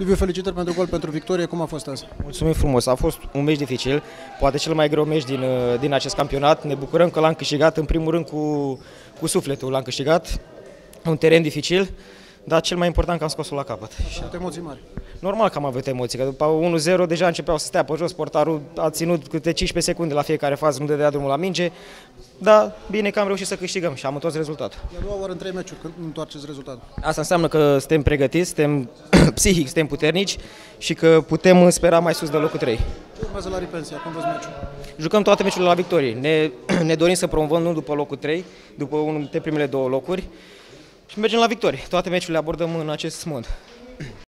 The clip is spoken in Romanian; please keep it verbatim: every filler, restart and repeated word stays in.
Liviu, felicitări pentru gol, pentru victorie. Cum a fost azi? Mulțumim frumos, a fost un meci dificil, poate cel mai greu meci din, din acest campionat. Ne bucurăm că l-am câștigat, în primul rând cu, cu sufletul l-am câștigat, un teren dificil, dar cel mai important că am scos-o la capăt. Ați avut emoții mari? Normal că am avut emoții, că după unu zero deja începeau să stea pe jos, portarul a ținut câte cincisprezece secunde la fiecare fază, nu dădea drumul la minge, dar bine că am reușit să câștigăm și am întors rezultatul. E a doua oară în trei meciuri când întoarceți rezultatul. Asta înseamnă că suntem pregătiți, suntem psihic, suntem puternici și că putem spera mai sus de locul trei. Ce urmează la Ripensia? Cum vezi meciul? Jucăm toate meciurile la victorie. Ne, ne dorim să promovăm nu după locul trei, după unul dintre primele două locuri și mergem la victorie. Toate meciurile le abordăm în acest mod.